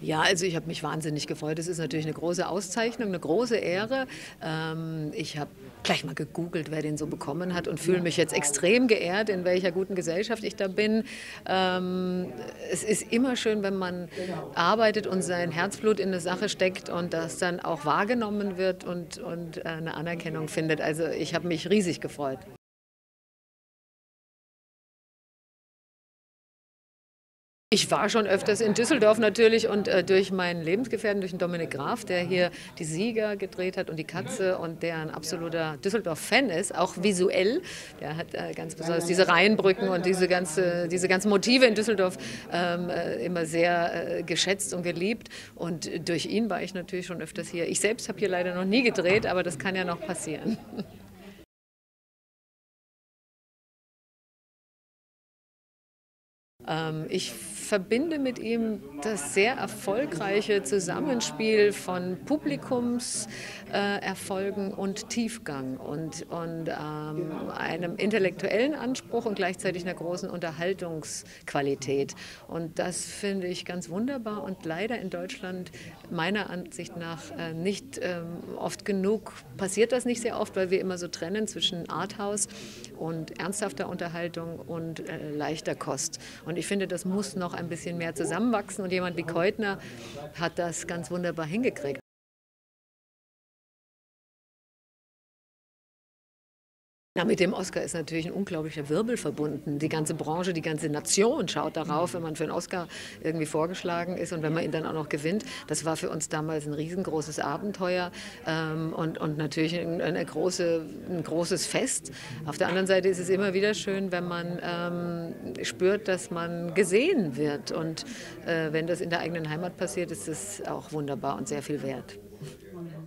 Ja, also ich habe mich wahnsinnig gefreut. Es ist natürlich eine große Auszeichnung, eine große Ehre. Ich habe gleich mal gegoogelt, wer den so bekommen hat und fühle mich jetzt extrem geehrt, in welcher guten Gesellschaft ich da bin. Ähm, Es ist immer schön, wenn man arbeitet und sein Herzblut in eine Sache steckt und das dann auch wahrgenommen wird und eine Anerkennung findet. Also ich habe mich riesig gefreut. Ich war schon öfters in Düsseldorf natürlich und durch meinen Lebensgefährten, durch den Dominik Graf, der hier die Sieger gedreht hat und die Katze und der ein absoluter Düsseldorf-Fan ist, auch visuell. Der hat ganz besonders diese Rheinbrücken und diese ganzen Motive in Düsseldorf immer sehr geschätzt und geliebt. Und durch ihn war ich natürlich schon öfters hier. Ich selbst habe hier leider noch nie gedreht, aber das kann ja noch passieren. Ich verbinde mit ihm das sehr erfolgreiche Zusammenspiel von Publikumserfolgen und Tiefgang und einem intellektuellen Anspruch und gleichzeitig einer großen Unterhaltungsqualität. Und das finde ich ganz wunderbar und leider in Deutschland meiner Ansicht nach nicht oft genug. Passiert das nicht sehr oft, weil wir immer so trennen zwischen Arthouse und ernsthafter Unterhaltung und leichter Kost. Und ich finde, das muss noch ein bisschen mehr zusammenwachsen und jemand wie Keutner hat das ganz wunderbar hingekriegt. Na, mit dem Oscar ist natürlich ein unglaublicher Wirbel verbunden. Die ganze Branche, die ganze Nation schaut darauf, wenn man für einen Oscar irgendwie vorgeschlagen ist und wenn man ihn dann auch noch gewinnt. Das war für uns damals ein riesengroßes Abenteuer und natürlich ein großes Fest. Auf der anderen Seite ist es immer wieder schön, wenn man spürt, dass man gesehen wird. Und wenn das in der eigenen Heimat passiert, ist es auch wunderbar und sehr viel wert.